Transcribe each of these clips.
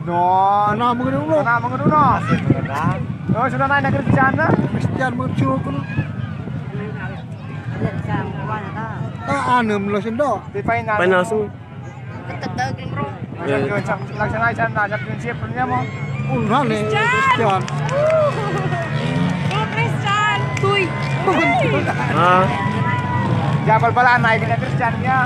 No, na mengedu no. Oh, sudah naik Christian na. Christian muncul kuno. Anem lo sendo. Di final. Final su. Laksana championship punya mo. Ulane Christian. Christian. Tuy. Ah. Jabal bala naik dengan Christian ya.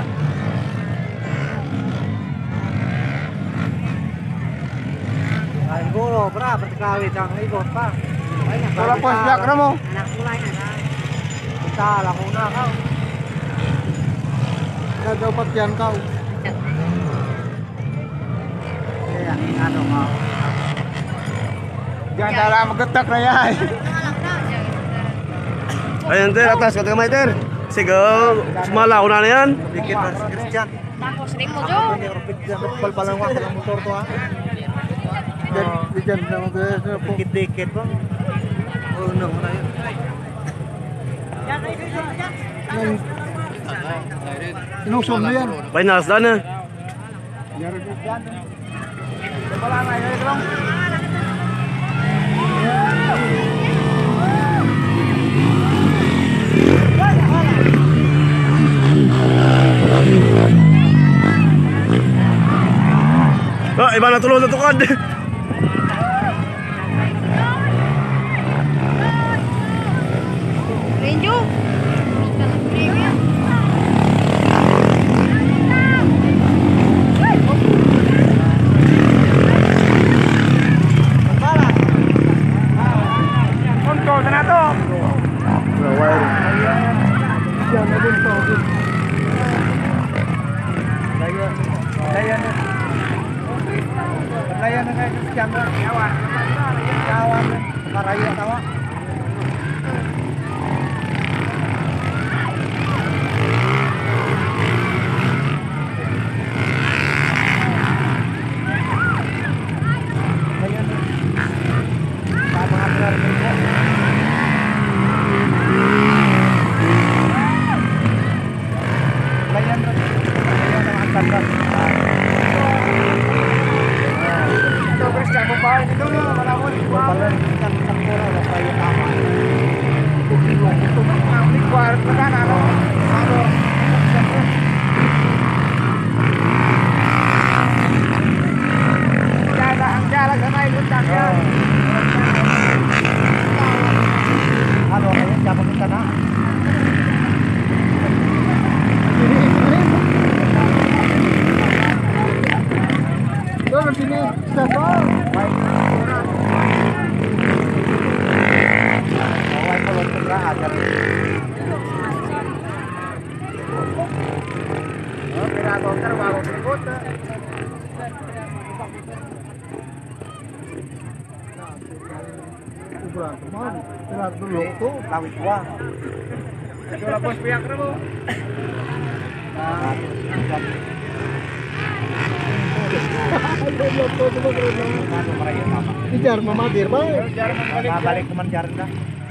Ay golo, bra, berkali cang ikut, Pak. Bola pos jak ramo. Anak mulai na. Kita lakuna kau. Kita dapat yang kau. Ya, anu kau. Jangan dalam getak na ya. Ayan ter, atas kata kamay ter. Sige, sumalaw na yan. Dikit mas Christian. Tako sering mo jo. Pal-palang waktu ng motor to ha. Dikit na dikit bang. Oh no, na yun. Inusong na yan. Finals na na. Bala na ya dong. Ah, iba na tulog na tukad. Renjo. Premium. Konto na to. Yan na din to. Layan. Layan na kay Christian na. Yawan. Yawan. Karaya tawa. Ijar mamadir baik. Balik ke Manjar dah.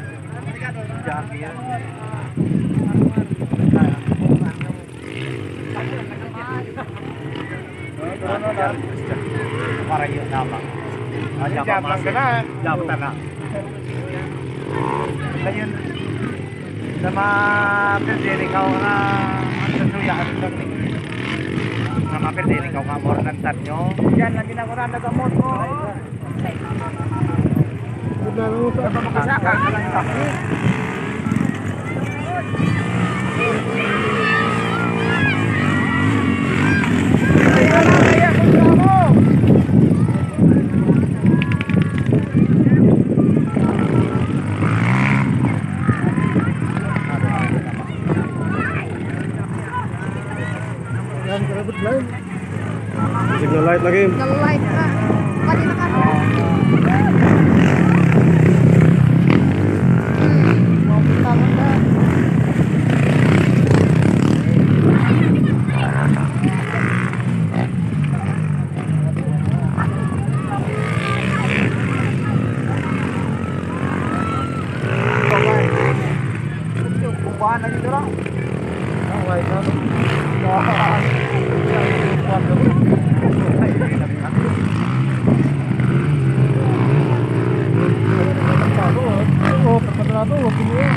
Marayo nama. Jam kena. Jam tanah. Layan. Sama berdiri kau na sesuya ni. Sama berdiri kau ngamor nantanyo. Yan lagi na kurang ada gamot ko. Udah lu Apa makasaka ka lang kami. Signal light lagi. Nge-light na. Pati na ka. Mau kita na. Kuan lagi dorang. Wah, itu. Kuan. dulu gini ya.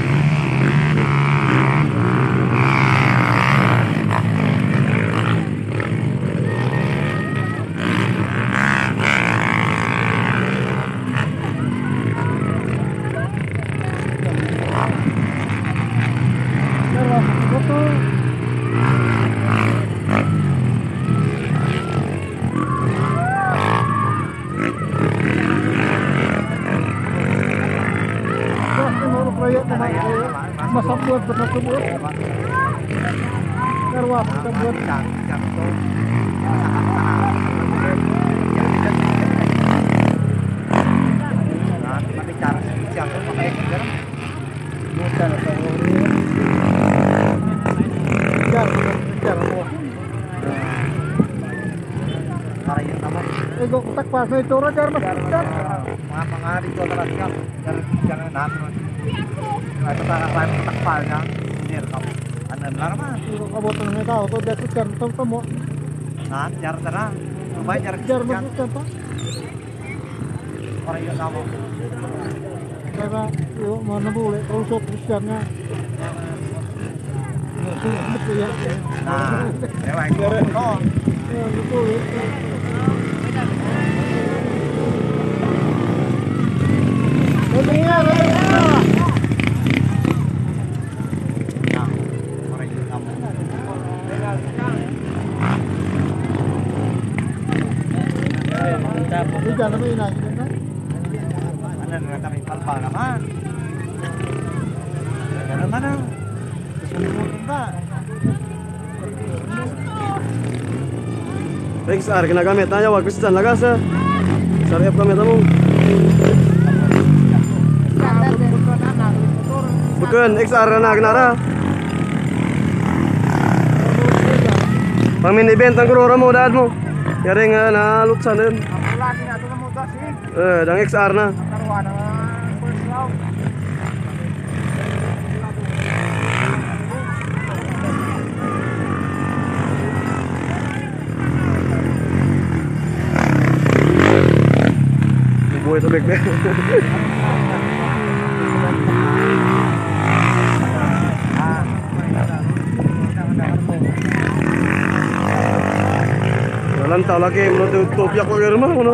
Masa buat pernah sebut karwah kita buat ego kotak pas itu rajar mas mga dito talaga jangan natin itu tak takpalnya dir kamu anan naman kabotan nga tao to dito kan tamo nah jar tara lumayan jar jar mas kan pa orang yang kamu karena yo mana boleh kalau sok Kristiannya betul ya nah lewat itu no betul jangan main lagi kan? Ada nggak kami palpal naman. Jangan mana? Kesulitan enggak? XR ginagamit na yaw Christian lagas ha. Sarap kami tamo. Bukan XR na ginara. Pang mini event ang kurora mo dad mo. Yaring na lutsan din. Lagi na ito na muda sih. Dang XR na. Karuan na first round. Buhay tubig na. Walang tao lagi menurut topyak ko girma kuno.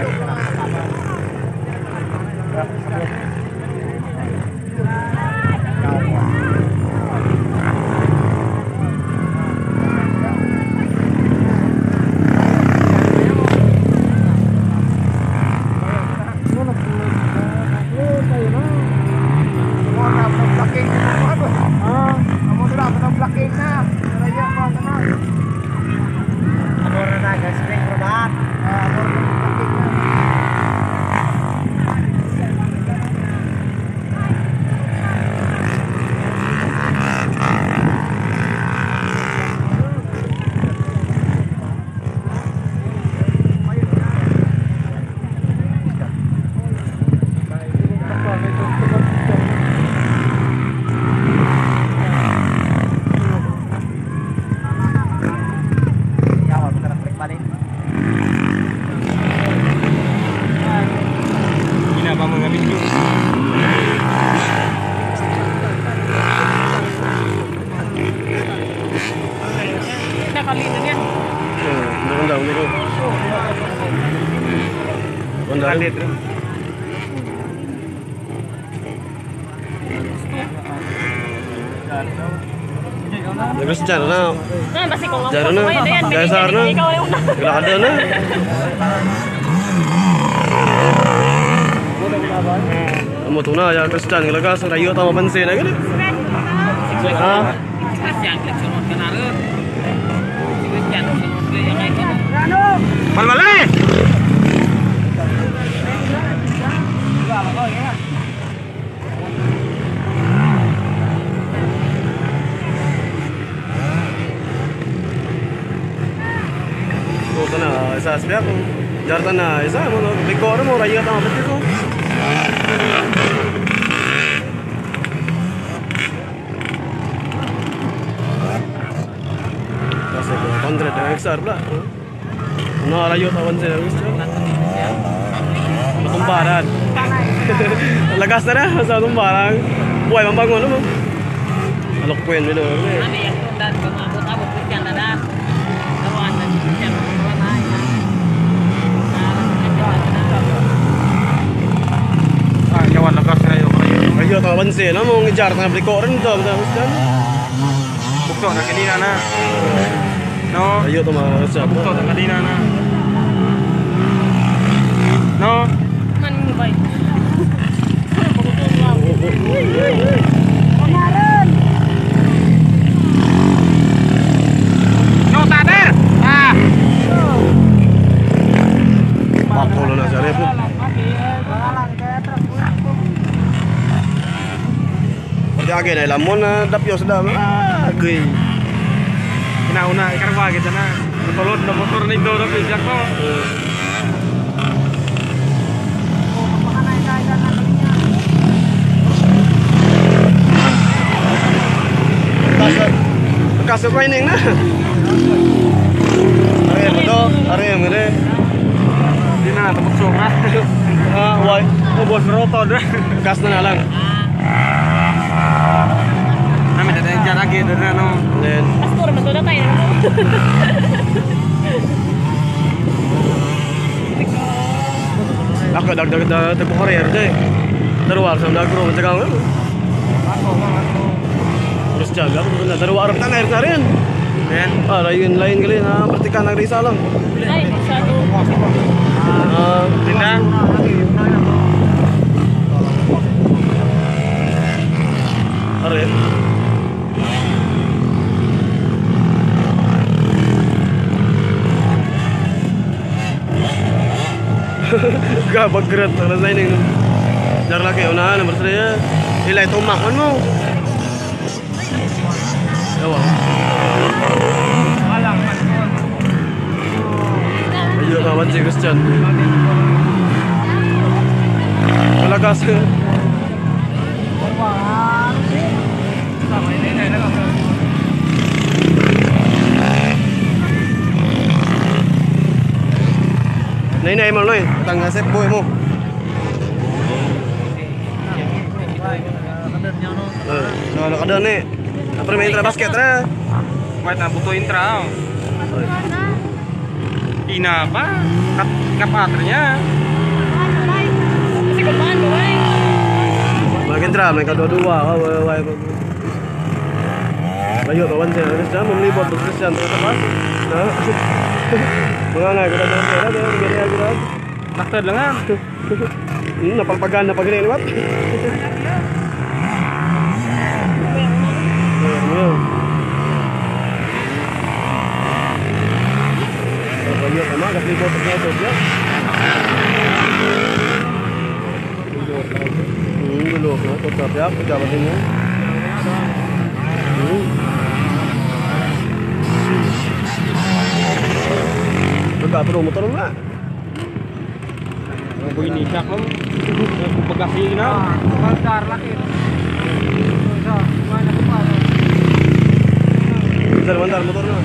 Terus cara na. Nah, pasti kalau Cara na. Dasar na. Gila ada na. Amo tu na ya Christian gila sa rayo tama pansin na gani. Ha? Malmalay. Na isa asbya ko jarta na isa mo bigor mo rayo ta mabati ko kasi ko kontra ta XR pula no rayo ta wan sa gusto matumbaran Lagas na na sa itong barang. Buhay mambangon naman. Alok po yun, Minor. Nyawan lagas na yun. Ayo, tawa bansin. Mong ijar na bliko rin ito. Bukto na kanina na. No? Ayo, tumakas siya. Bukto na kanina na. No? Man mo ba? No, tater! Ah! Pakulo na siya rin. Pwede agay na ilamon na dapyo sa dami. Agay. Kinauna, ikarwa kita na. Matulod na motor na ito na pijak ko. Kaso training na. Are mo to, are mo rin. Hindi na, tapos sunga. Why? Ubos roto na. Gas na lang. Namin na tayo dyan lagi doon na no. Then, Pastor, matulad tayo. ako dagdag po karir deh. Darwar sa dagro matagaw nga. Terus jaga betul na darwar tan air na rin. Then, Lain kali na praktikan ng risa lang. Ay, masyado. Linda. Are. Gabag gerat na sa ining. Jar lagi unahan nomor 3. Ilay tumak man mo. Yawa. Ayo kawan si Christian. Malakas. Nay mo loy, tangga sep boy mo. No, nakada ni. Apa main intra basket ra? Wait na, butuh intra. Ina apa? Kapaternya. Kasi kung paano, ay. Mag intra, may kadua-dua. Wai. Ayo kawan saya, Christian memlibot Christian terus pas. Nah. Mga kita doon sila, gani agad. Nakter lengan. Napalpagan na pag liwat. Ayo sama gas libot terus ya. Dulu tetap ya pejabat ini. Agak perlu motor enggak? Aku ini sak lo. Aku bagasi na. Bentar lagi. Bentar motornya.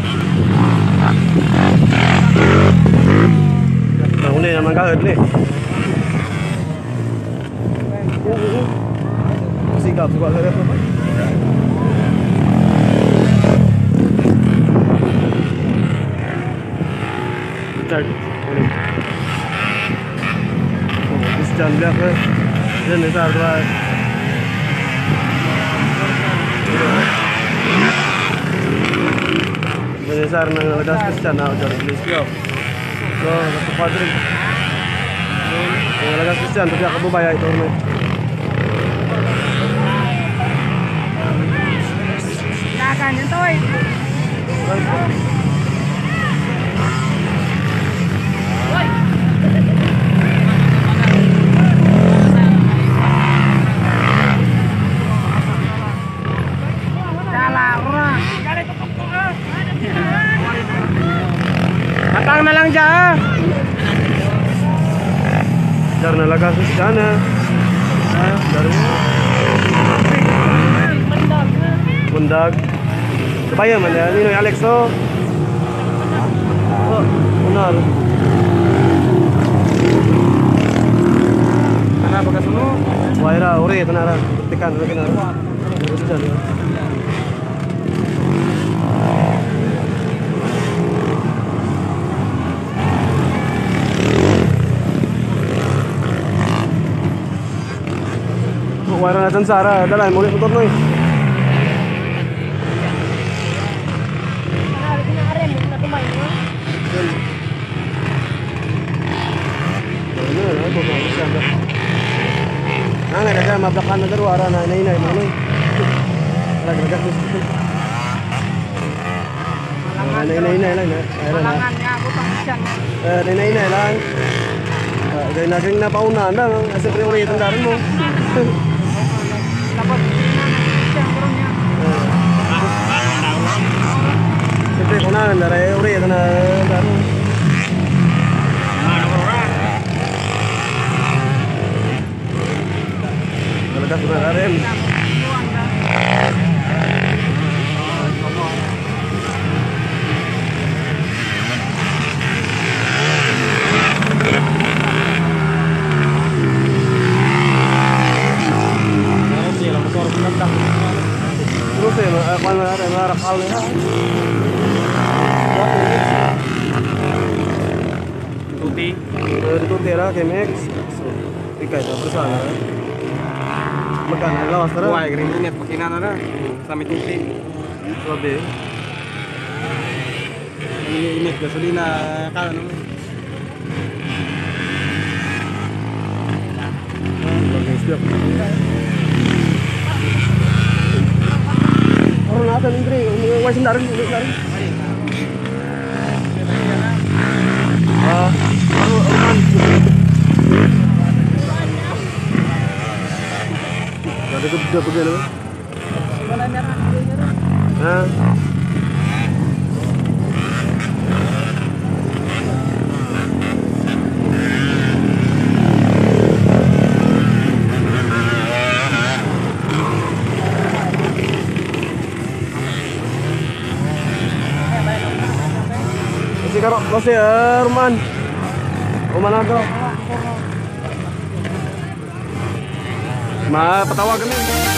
Nah, ini yang mangkal ni. Sikap buat saya apa? Start. Christian lihat kan. Ini start lah. Ini start nang legas Christian now jadi Christian. So, satu padre. Yang legas Christian tapi aku bayar itu ni. Lagan yun, Toy. Matang na lang dyan. Jar na lagas di sana. Dari Bundag. Supaya mana ni Alex tu. Oh, benar. Ano? na pagkasunod. Waira, uri, ito na lang. Tikan, ito na lang. Ito dyan, yun. Waira natin, Sarah. Dalahin mo ulit motor mo eh. Nah, nggak ada mabrakan na daro ara na inay mo noy. Lag-lag gusto. Inay lang na. Malangan nga butang siyan. Inay lang. Gay naging napauna na kasi ulit ang daron mo. Dapat siyan karon niya. Siyempre kung na nandara ulit na daron. Talaga na rin. Terus ya, kalau ada marakal ya. Tuti lah, kemex. Ikai itu bersama. Magkano lawas tara? Buhay, green net, pakinan na. Sa mituti. Sabi. Init, gasolina, kala naman. Lagi setiap. Orang nata nindri, wais ndarin. Orang. Ada gede begini. Hah? Masih karok, masih ya, Ruman. Ruman agak. Ma, patawagan na yun.